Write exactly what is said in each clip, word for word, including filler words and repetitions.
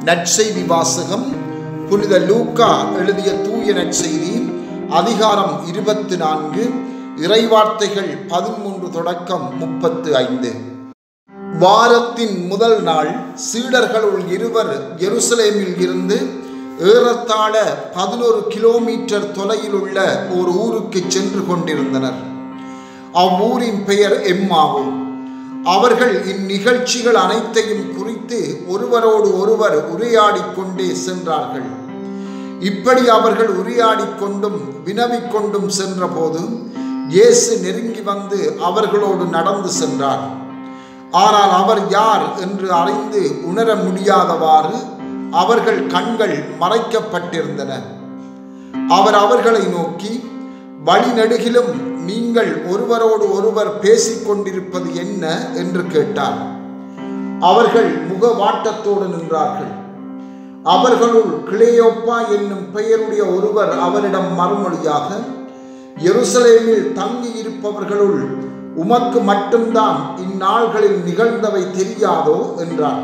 நற்செய்தி வாசகம் புனித லூக்கா எழுதிய தூய நற்செய்தி அதிகாரம் இருபத்தி நான்கு, இறைவார்த்தைகள் பதிமூன்று தொடக்கம் முப்பத்து ஐந்து. வாரத்தின் முதல் நாள் சீடர்களுள் இருவர் எருசலேமில் இருந்து ஏறத்தாழ பதினோரு கிலோமீட்டர் தொலைவில் உள்ள ஒரு ஊருக்கு சென்று கொண்டிருந்தனர். அவ்வூரின் பெயர் எம்மாவு. அவர்கள் இந்நிகழ்ச்சிகள் அனைத்தையும் குறித்து ஒருவரோடு ஒருவர் உரையாடிக் கொண்டே சென்றார்கள். இப்படி அவர்கள் உரையாடிக் கொண்டும் வினவிக் கொண்டும் சென்றபோது இயேசு நெருங்கி வந்து அவர்களோடு நடந்து சென்றார். ஆனால் அவர் யார் என்று அறிந்து உணர முடியாதவாறு அவர்கள் கண்கள் மறைக்கப்பட்டிருந்தன. அவர் அவர்களை நோக்கி, வழிநெடுகிலும் நீங்கள் ஒருவரோடு ஒருவர் பேசிக் கொண்டிருப்பது என்ன என்று கேட்டார். அவர்கள் முகவாட்டத்தோடு நின்றார்கள். அவர்களுள் கிளேயோப்பா என்னும் பெயருடைய ஒருவர் அவரிடம் மறுமொழியாக, எருசலேமில் தங்கி இருப்பவர்களுள் உமக்கு மட்டும்தான் இந்நாள்களில் நிகழ்ந்தவை தெரியாதோ என்றார்.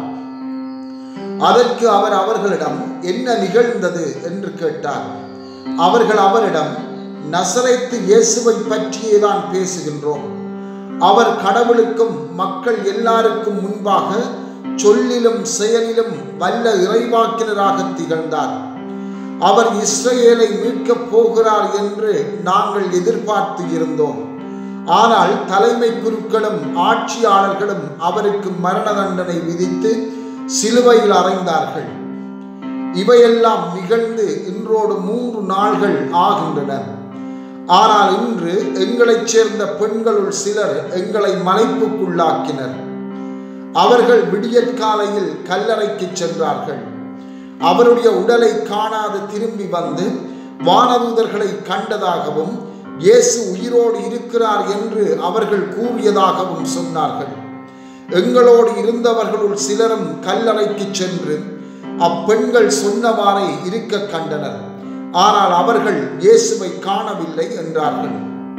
அதற்கு அவர் அவர்களிடம், என்ன நிகழ்ந்தது என்று கேட்டார். அவர்கள் அவரிடம், நசரேத்து இயேசுவை பற்றியேதான் பேசுகின்றோம். அவர் கடவுளுக்கும் மக்கள் எல்லாருக்கும் முன்பாக சொல்லிலும் செயலிலும் வல்ல இறைவாக்கினராக திகழ்ந்தார். அவர் இஸ்ரவேலை மீட்கப் போகிறார் என்று நாங்கள் எதிர்பார்த்து இருந்தோம். ஆனால் தலைமை குருக்களும் ஆட்சியாளர்களும் அவருக்கு மரண தண்டனை விதித்து சிலுவையில் அறைந்தார்கள். இவையெல்லாம் நிகழ்ந்து இன்றோடு மூன்று நாள்கள் ஆகின்றன. ஆனால் இன்று எங்களைச் சேர்ந்த பெண்களுள் சிலர் எங்களை மலைப்புக்குள்ளாக்கினர். அவர்கள் விடியற்காலையில் கல்லறைக்கு சென்றார்கள். அவருடைய உடலை காணாது திரும்பி வந்து வானதூதர்களை கண்டதாகவும் இயேசு உயிரோடு இருக்கிறார் என்று அவர்கள் கூறியதாகவும் சொன்னார்கள். எங்களோடு இருந்தவர்களுள் சிலரும் கல்லறைக்கு சென்று அப்பெண்கள் சொன்னவாறே இருக்க கண்டனர். ஆனால் அவர்கள் இயேசுவை காணவில்லை என்றார்கள்.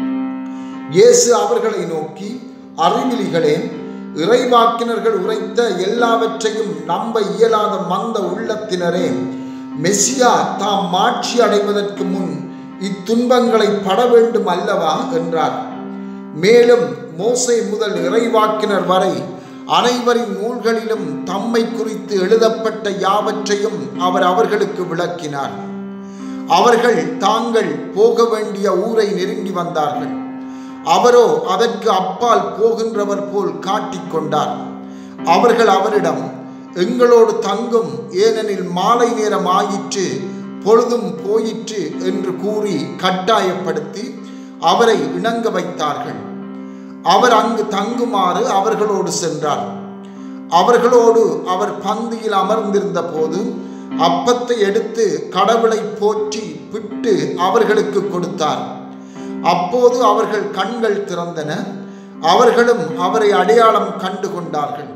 இயேசு அவர்களை நோக்கி, அறிவிலிகளே, இறைவாக்கினர்கள் உரைத்த எல்லாவற்றையும் நம்ப இயலாத மந்த உள்ளத்தினரே, மெசியா தாம் மாட்சி அடைவதற்கு முன் இத்துன்பங்களை பட வேண்டும் அல்லவா என்றார். மேலும் மோசே முதல் இறைவாக்கினர் வரை அனைவரின் நூல்களிலும் தம்மை குறித்து எழுதப்பட்ட யாவற்றையும் அவர் அவர்களுக்கு விளக்கினார். அவர்கள் தாங்கள் போக வேண்டிய ஊரை நெருங்கி வந்தார்கள். அவரோ அதற்கு அப்பால் போகின்றவர் போல் காட்டிக்கொண்டார். அவர்கள் அவரிடம், எங்களோடு தங்கும், ஏனெனில் மாலை நேரம் ஆயிற்று, பொழுதும் போயிற்று என்று கூறி கட்டாயப்படுத்தி அவரை இணங்க வைத்தார்கள். அவர் அங்கு தங்குமாறு அவர்களோடு சென்றார். அவர்களோடு அவர் பந்தியில் அமர்ந்திருந்த போது அப்பத்தை எடுத்து கடவுளை போற்றி பிட்டு அவர்களுக்கு கொடுத்தார். அப்போது அவர்கள் கண்கள் திறந்தன. அவர்களும் அவரை அடையாளம் கண்டு கொண்டார்கள்.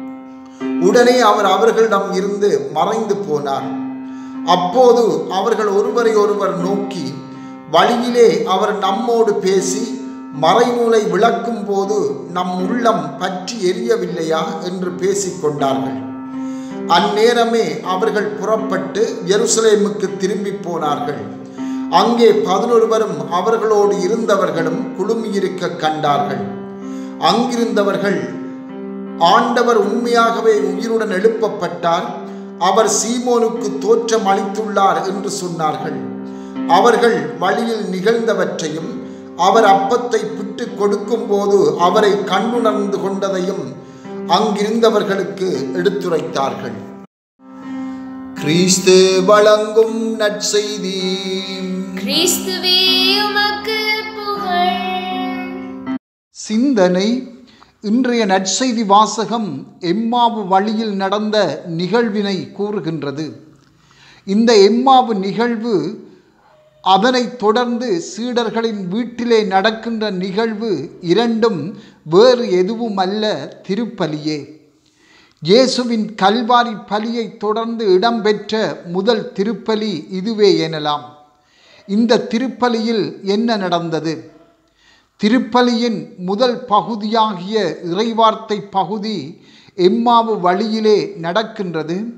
உடனே அவர் அவர்களிடம் இருந்து மறைந்து போனார். அப்போது அவர்கள் ஒருவரை ஒருவர் நோக்கி, வழியிலே அவர் நம்மோடு பேசி மறைநூலை விளக்கும் போது நம் உள்ளம் பற்றி எரியவில்லையா என்று பேசிக்கொண்டார்கள். அந்நேரமே அவர்கள் புறப்பட்டு எருசலேமுக்கு திரும்பி போனார்கள். அங்கே பதினொருவரும் அவர்களோடு இருந்தவர்களும் குழுமியிருக்க கண்டார்கள். அங்கிருந்தவர்கள், ஆண்டவர் உண்மையாகவே உயிருடன் எழுப்பப்பட்டார், அவர் சீமோனுக்கு தோற்றம் அளித்துள்ளார் என்று சொன்னார்கள். அவர்கள் வழியில் நிகழ்ந்தவற்றையும் அவர் அப்பத்தை பிட்டு கொடுக்கும் போது அவரை கண்டுணர்ந்து கொண்டதையும் அங்கிருந்தவர்களுக்கு எடுத்துரைத்தார்கள். கிறிஸ்து வழங்கும் நற்செய்தி. கிறிஸ்துவே உமக்கு புகழ். சிந்தனை. இன்றைய நற்செய்தி வாசகம் எம்மாவு வழியில் நடந்த நிகழ்வினை கூறுகின்றது. இந்த எம்மாவு நிகழ்வு, அதனைத் தொடர்ந்து சீடர்களின் வீட்டிலே நடக்கின்ற நிகழ்வு இரண்டும் வேறு எதுவும் அல்ல, திருப்பலியே. இயேசுவின் கல்வாரி பலியை தொடர்ந்து இடம்பெற்ற முதல் திருப்பலி இதுவே எனலாம். இந்த திருப்பலியில் என்ன நடந்தது? திருப்பலியின் முதல் பகுதியாகிய இறைவார்த்தை பகுதி எம்மாவு வழியிலே நடக்கின்றது.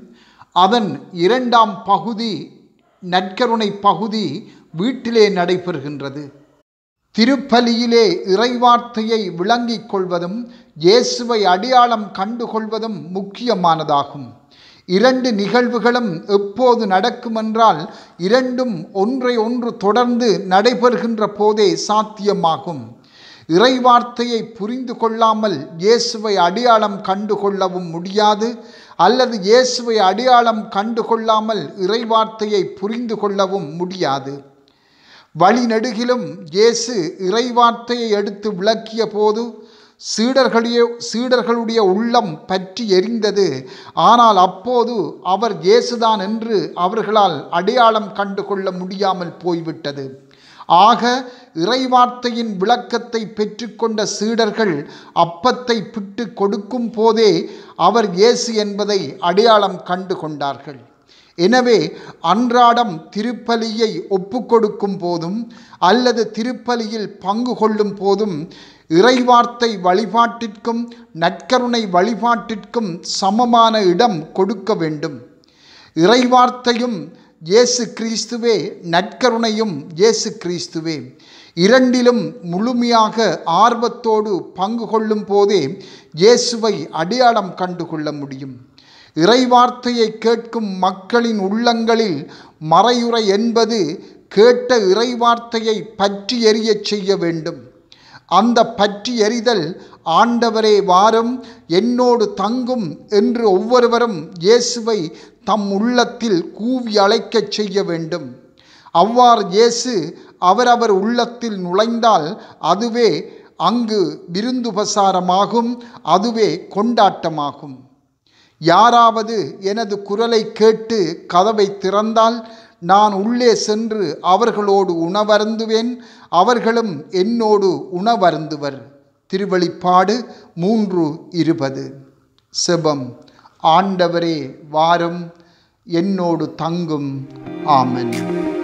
அதன் இரண்டாம் பகுதி, நற்கருணை பகுதி வீட்டிலே நடைபெறுகின்றது. திருப்பலியிலே இறைவார்த்தையை விளங்கிக் கொள்வதும் இயேசுவை அடையாளம் கண்டுகொள்வதும் முக்கியமானதாகும். இரண்டு நிகழ்வுகளும் எப்போது நடக்குமென்றால் இரண்டும் ஒன்றை ஒன்று தொடர்ந்து நடைபெறுகின்ற போதே சாத்தியமாகும். இறைவார்த்தையை புரிந்து கொள்ளாமல் இயேசுவை அடையாளம் கண்டுகொள்ளவும் முடியாது, அல்லது இயேசுவை அடையாளம் கண்டுகொள்ளாமல் இறைவார்த்தையை புரிந்து கொள்ளவும் முடியாது. வழிநெடுகிலும் இயேசு இறைவார்த்தையை எடுத்து விளக்கிய போது சீடர்களுடைய சீடர்களுடைய உள்ளம் பற்றி எரிந்தது. ஆனால் அப்போது அவர் இயேசுதான் என்று அவர்களால் அடையாளம் கண்டு கொள்ள முடியாமல் போய்விட்டது. ஆக இறைவார்த்தையின் விளக்கத்தை பெற்றுக்கொண்ட சீடர்கள் அப்பத்தை பிட்டு கொடுக்கும் போதே அவர் இயேசு என்பதை அடையாளம் கண்டு கொண்டார்கள். எனவே அன்றாடம் திருப்பலியை ஒப்புக்கொடுக்கும் போதும் அல்லது திருப்பலியில் பங்கு கொள்ளும் போதும் இறைவார்த்தை வழிபாட்டிற்கும் நற்கருணை வழிபாட்டிற்கும் சமமான இடம் கொடுக்க வேண்டும். இறைவார்த்தையும் இயேசு கிறிஸ்துவே, நற்கருணையும் இயேசு கிறிஸ்துவே. இரண்டிலும் முழுமையாக ஆர்வத்தோடு பங்கு கொள்ளும் போதே இயேசுவை அடையாளம் கண்டு கொள்ள முடியும். இறைவார்த்தையை கேட்கும் மக்களின் உள்ளங்களில் மறையுறை என்பது கேட்ட இறைவார்த்தையை பற்றி எரியச் செய்ய வேண்டும். அந்த பற்றி எறிதல் ஆண்டவரே வாரும், என்னோடு தங்கும் என்று ஒவ்வொருவரும் இயேசுவை தம் உள்ளத்தில் கூவி அழைக்கச் செய்ய வேண்டும். அவ்வாறு இயேசு அவரவர் உள்ளத்தில் நுழைந்தால் அதுவே அங்கு விருந்துபசாரமாகும், அதுவே கொண்டாட்டமாகும். யாராவது எனது குரலை கேட்டு கதவை திறந்தால் நான் உள்ளே சென்று அவர்களோடு உணவருந்துவேன், அவர்களும் என்னோடு உணவருந்துவர். திருவெளிப்பாடு மூன்று இருபது. செபம். ஆண்டவரே வாரும், என்னோடு தங்கும். ஆமென்.